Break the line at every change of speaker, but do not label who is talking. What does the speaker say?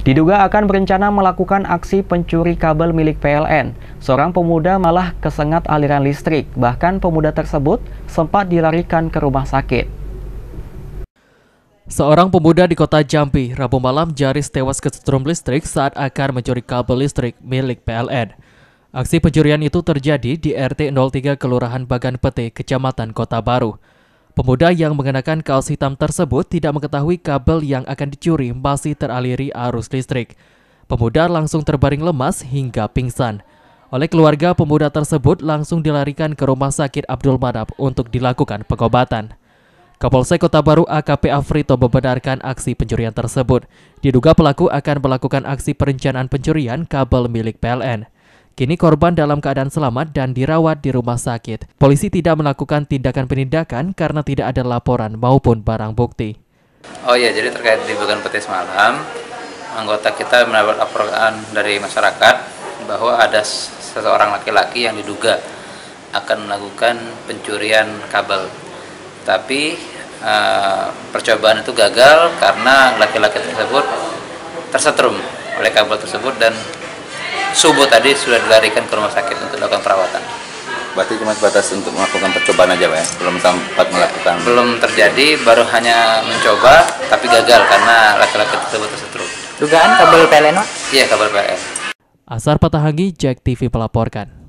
Diduga akan berencana melakukan aksi pencuri kabel milik PLN. Seorang pemuda malah kesengat aliran listrik. Bahkan pemuda tersebut sempat dilarikan ke rumah sakit.
Seorang pemuda di kota Jambi, Rabu malam nyaris tewas kesetrum listrik saat akan mencuri kabel listrik milik PLN. Aksi pencurian itu terjadi di RT 03 Kelurahan Bagan Pete, Kecamatan Kota Baru. Pemuda yang mengenakan kaos hitam tersebut tidak mengetahui kabel yang akan dicuri masih teraliri arus listrik. Pemuda langsung terbaring lemas hingga pingsan. Oleh keluarga, pemuda tersebut langsung dilarikan ke Rumah Sakit Abdul Manap untuk dilakukan pengobatan. Kapolsek Kota Baru AKP Afrito membenarkan aksi pencurian tersebut. Diduga pelaku akan melakukan aksi perencanaan pencurian kabel milik PLN. Kini korban dalam keadaan selamat dan dirawat di rumah sakit. Polisi tidak melakukan tindakan penindakan karena tidak ada laporan maupun barang bukti.
Oh iya, jadi terkait di Bagan Pete semalam, anggota kita mendapat laporan dari masyarakat bahwa ada seseorang laki-laki yang diduga akan melakukan pencurian kabel. Tapi percobaan itu gagal karena laki-laki tersebut tersetrum oleh kabel tersebut dan subuh tadi sudah dilarikan ke rumah sakit untuk dilakukan perawatan.
Berarti cuma batas untuk melakukan percobaan aja, Pak ya? Belum sempat melakukan?
Belum terjadi, baru hanya mencoba, tapi gagal karena laki-laki tersebut tersetrum.
Dugaan kabel PLN, Pak?
Iya, kabel PLN.
Asar Patahangi, JEK TV melaporkan.